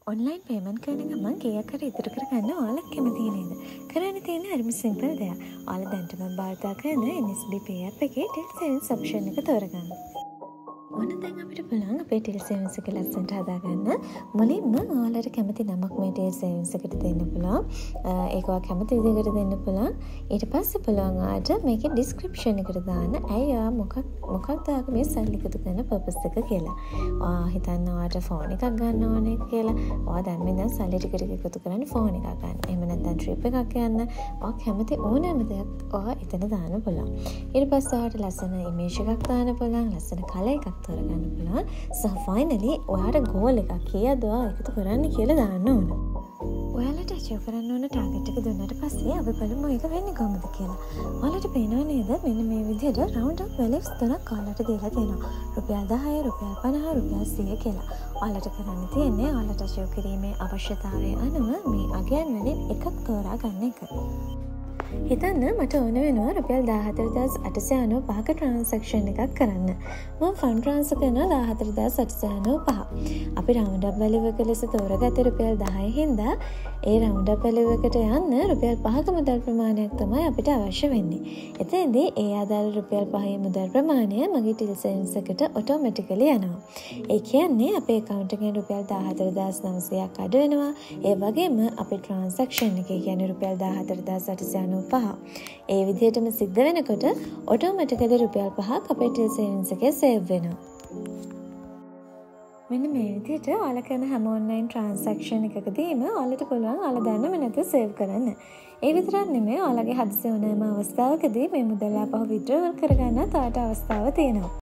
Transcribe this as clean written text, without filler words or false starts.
Online payment කරන ගමන් කීයක් හරි ඉතුරු කරගන්න ඔයාලට කැමති නේද? කරන්න තියෙන හරිම සිම්පල් දෙයක්. ඔයාලා දැනටම භාවිතා කරන NSB Pay app එකේ Till Savings option එක තෝරගන්න. ඕන දැන් අපිට පුළුවන් අපේ Till Savings එක ලස්සනට හදාගන්න. මුලින්ම ඔයාලට කැමති නමක් මේ Till Savings එකට දෙන්න පුළුවන්. ඒක ඔයා කැමති විදිහකට දෙන්න පුළුවන්. ඊට පස්සේ පුළුවන් ඔයාට මේකේ description එකට දාන්න ඇයි ඔයා මොකක්ද ඔයාගේ මේ සල්ලි එකතු කරන purpose එක කියලා. ඔයා හිතන්න ඔයාට ෆෝන් එකක් ගන්න ඕනේ කියලා. ඔයා දැන් මේ සල්ලි ටික එකතු කරන්න ෆෝන් එකක් ගන්න. එහෙම නැත්නම් trip එකක් යන්න. ඔයා කැමති ඕනෑම දෙයක් ඔයා එතන දාන්න පුළුවන්. ඊට පස්සේ ඔයාට ලස්සන image එකක් දාන්න පුළුවන්. ලස්සන colour එකක් තෝරගන්න පුළුවන්. So finally ඔයාට goal එකක් කීයද ඔයා එකතු කරන්න කියලා දාන්න ඕන. ඔයාලට achieve කරන්න ඕන target එක දුන්නාට පස්සේ අපි බලමු ඒක වෙන්නේ කොහොමද කියලා. ඔයාලට පේනව නේද මෙන්න මේ විදිහට round up values තුනක් ඔයාලට දීලා තියෙනවා. රුපියල් 10, රුපියල් 50, රුපියල් 100 කියලා. ඔයාලට කරන්න තියෙන්නේ ඔයාලට achieve කිරීමේ අවශ්‍යතාවය අනුව මේ අගයන් වලින් එකක් තෝරා ගන්න එක. හිතන්න මට ඕන වෙනවා රුපියල් 14895ක ට්‍රාන්සැක්ෂන් එකක් කරන්න. මම ෆන්ඩ් ට්‍රාන්ස්ෆර් කරනවා 14895. අපි රවුන්ඩ් අප් වැලියු එක ලෙස තෝරගත්තේ රුපියල් 10 හින්දා ඒ රවුන්ඩ් අප් වැලියු එකට යන්න රුපියල් 5ක මුදල් ප්‍රමාණයක් තමයි අපිට අවශ්‍ය වෙන්නේ. එතෙන්දී ඒ ආදාළ රුපියල් 5ේ මුදල් ප්‍රමාණය මගේ Till Savings එකට ඔටෝමැටිකලි යනවා. ඒ කියන්නේ අපේ account එකෙන් රුපියල් 14900ක් අඩු වෙනවා. ඒ වගේම අපේ ට්‍රාන්සැක්ෂන් එකේ කියන්නේ රුපියල් 14895 ඒ විදිහටම සිද්ධ වෙනකොට ඔටෝමැටිකලි රුපියල් 5ක් අපේ Till Savings එකේ සේව් වෙනවා. මෙන්න මේ විදිහට ඔයාලා කරන හැම ඔන්ලයින් ට්‍රාන්සැක්ෂන් එකකදීම ඔයාලට පුළුවන් ඔයාලා දන්නම නැතුව සේව් කරන්න. ඒ විතරක් නෙමෙයි ඔයාලගේ හදිසි ඕනෑම අවස්ථාවකදී මේ මුදල් ආපහු withdraw කරගන්න තවත් අවස්ථාවක් තියෙනවා.